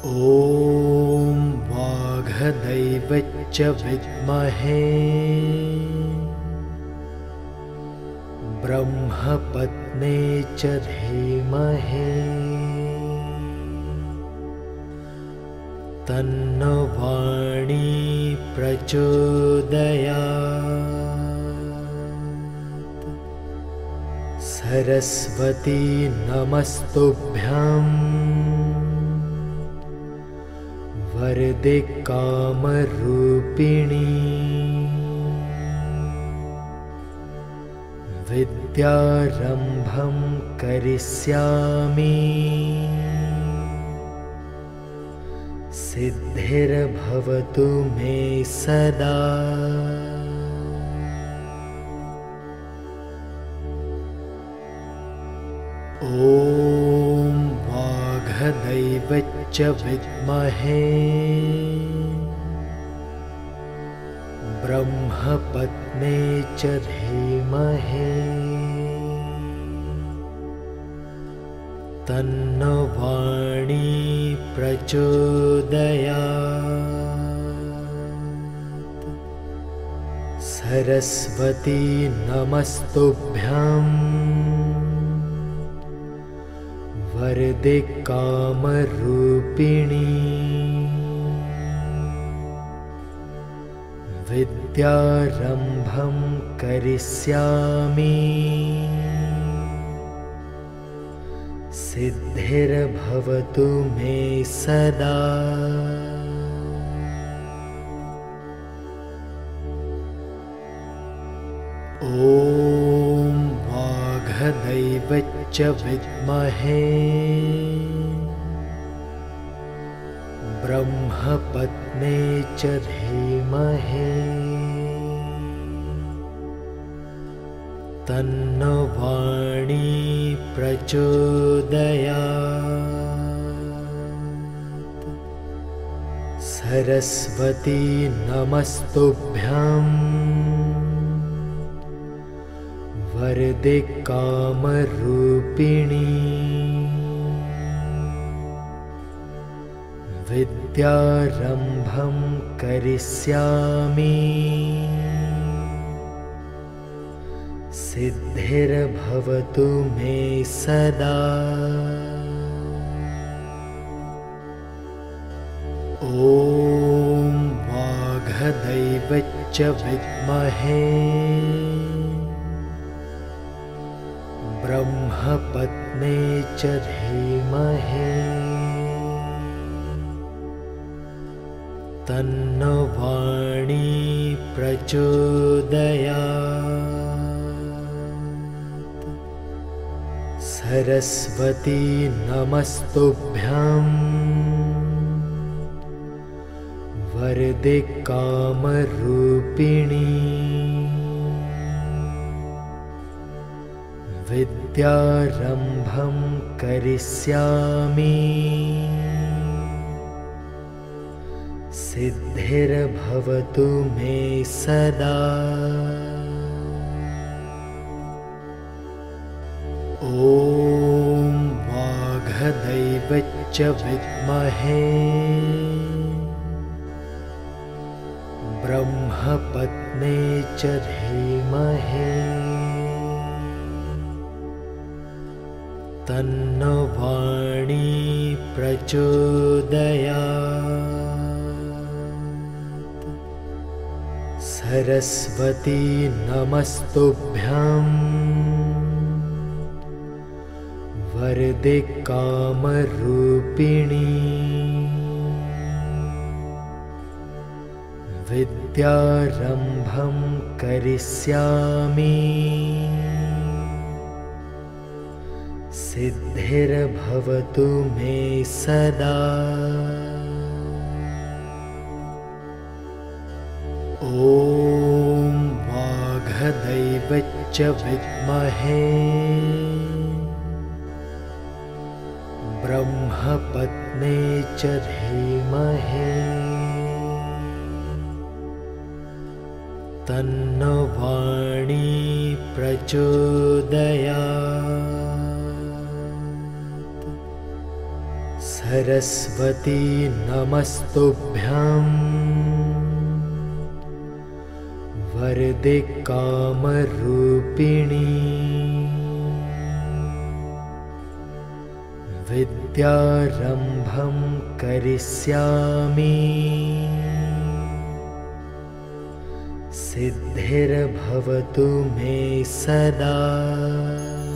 ॐ वाघदैवच्च विद्महे ब्रह्मपत्ने च धीमहि तन्नो वाणी प्रचोदयात्। सरस्वती नमस्तुभ्यं वरदे कामरूपिणी विद्यारम्भं करिष्यामि सिद्धिर्भवतु मे सदा। ॐ वाघदैवच्च विद्महे ब्रह्मपत्ने च धीमहि तन्नो वाणी प्रचोदयात्। सरस्वती नमस्तुभ्यं वरदे कामरूपिणी विद्यारम्भं करिष्यामि सिद्धिर्भवतु मे सदा। ॐ वाघदैवच्च विद्महे ब्रह्मपत्ने च धीमहि तन्नो वाणी प्रचोदयात्। सरस्वती नमस्तुभ्यं वरदे कामरूपिणी विद्यारम्भं करिष्यामि सिद्धिर्भवतु मे सदा। ॐ वाघदैवच्च विद्महे ब्रह्मपत्ने च धीमहि तन्नो वाणी प्रचोदयात्। सरस्वती नमस्तुभ्यं वरदे कामरूपिणी विद्यारम्भं करिष्यामि सिद्धिर्भवतु मे सदा। ॐ वाघदैवच्च विद्महे ब्रह्मपत्ने च धीमहि तन्नो वाणी प्रचोदयात्। सरस्वती नमस्तुभ्यं वरदे कामरूपिणी विद्यारम्भं करिष्यामि सिद्धिर्भवतु मे सदा। ॐ वाघदैवच्च विद्महे ब्रह्मपत्ने च धीमहि तन्नो वाणी प्रचोदयात्। सरस्वती नमस्तुभ्यं वरदे कामरूपिणी विद्यारम्भं करिष्यामि सिद्धिर्भवतु मे सदा।